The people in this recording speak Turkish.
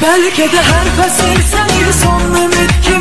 Bəlkə də hər fəsil sənin son ümid ki